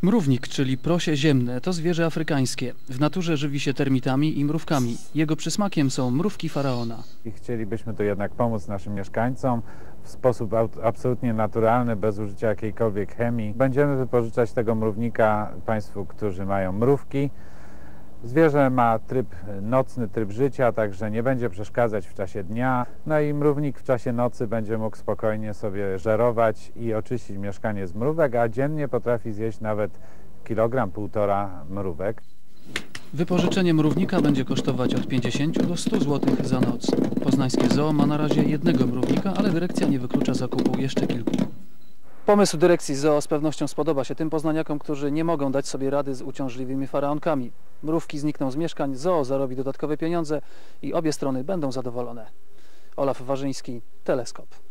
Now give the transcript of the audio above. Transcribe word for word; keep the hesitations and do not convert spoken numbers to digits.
Mrównik, czyli prosie ziemne, to zwierzę afrykańskie. W naturze żywi się termitami i mrówkami. Jego przysmakiem są mrówki faraona. I chcielibyśmy tu jednak pomóc naszym mieszkańcom w sposób absolutnie naturalny, bez użycia jakiejkolwiek chemii. Będziemy wypożyczać tego mrównika Państwu, którzy mają mrówki. Zwierzę ma tryb nocny, tryb życia, także nie będzie przeszkadzać w czasie dnia. No i mrównik w czasie nocy będzie mógł spokojnie sobie żerować i oczyścić mieszkanie z mrówek, a dziennie potrafi zjeść nawet kilogram, półtora mrówek. Wypożyczenie mrównika będzie kosztować od pięćdziesięciu do stu złotych za noc. Poznańskie Zoo ma na razie jednego mrównika, ale dyrekcja nie wyklucza zakupu jeszcze kilku. Pomysł dyrekcji Zoo z pewnością spodoba się tym poznaniakom, którzy nie mogą dać sobie rady z uciążliwymi faraonkami. Mrówki znikną z mieszkań, Zoo zarobi dodatkowe pieniądze i obie strony będą zadowolone. Olaf Warzyński, Teleskop.